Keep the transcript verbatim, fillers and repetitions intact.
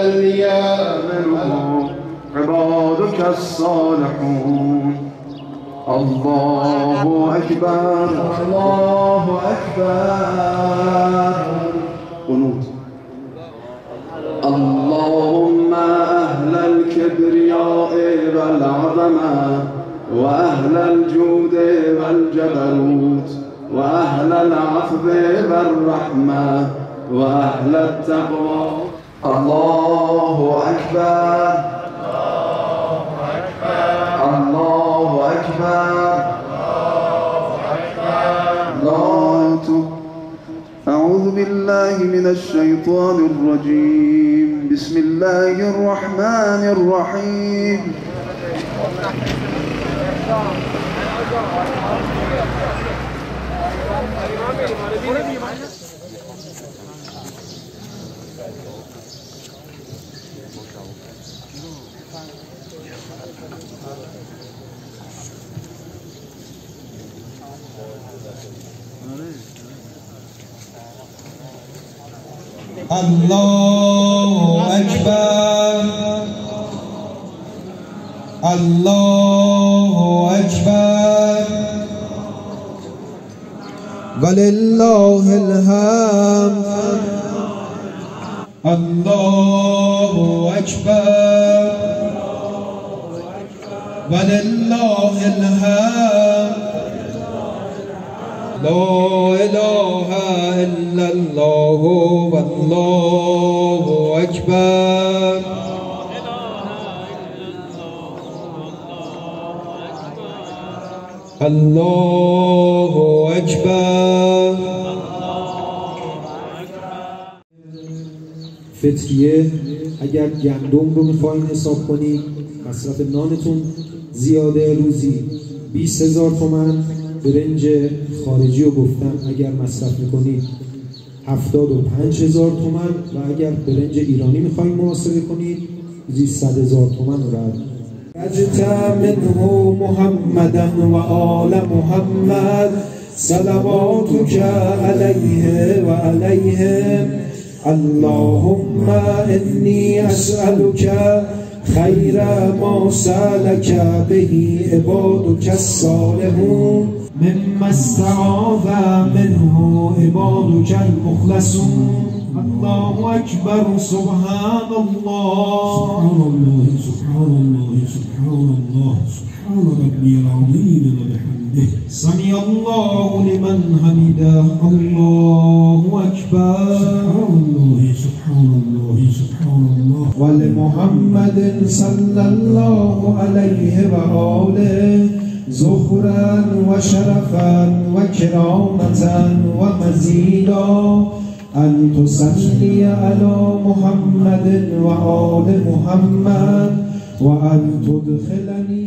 فليأمنه عبادك الصالحون. الله أكبر الله أكبر. قنوت. اللهم أهل الكبرياء والعظمة وأهل الجود والجبروت وأهل العفو والرحمة وأهل التقوى. الله أكبر الله أكبر الله أكبر. أعوذ بالله من الشيطان الرجيم. بسم الله الرحمن الرحيم. الله أكبر الله أكبر ولله الحمد. الله أكبر ولله الحمد. لا إله إلا الله والله أكبر. الله أكبر. فطریه اگر گندم رو میخواین حساب کنید مصرف نانتون زیاده، روزی بیست هزار تومن. برنج خارجی رو گفتم اگر مصرف میکنید هفتاد و پنج هزار تومن و اگر برنج ایرانی میخواین محاسبه کنید روزی صد هزار تومن رو رد. اجتمع منه محمدا و آل محمد صلواتک علیه و علیهم. اللهم انی اسألک خیر ما سألک به عبادک الصالحون مما استعاذ منه عبادك المخلصون. الله أكبر. سبحان الله سبحان الله سبحان الله سبحان الله سبحان ربي العظيم وبحمده. سمع الله لمن حمده. الله أكبر. سبحان الله سبحان الله سبحان الله. ولمحمد صلى الله عليه وآله زخرا وشرفا وكرامة ومزيدا أن تصلي على محمد وآل محمد وأن تدخلني